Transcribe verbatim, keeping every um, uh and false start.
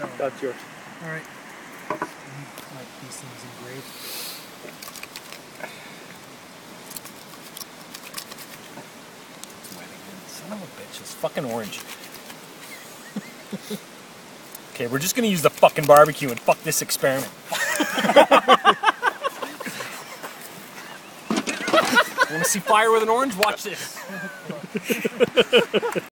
That's yours. All right. Like these things engraved. Son of a bitch, it's fucking orange. Okay, we're just gonna use the fucking barbecue and fuck this experiment. Wanna see fire with an orange? Watch this.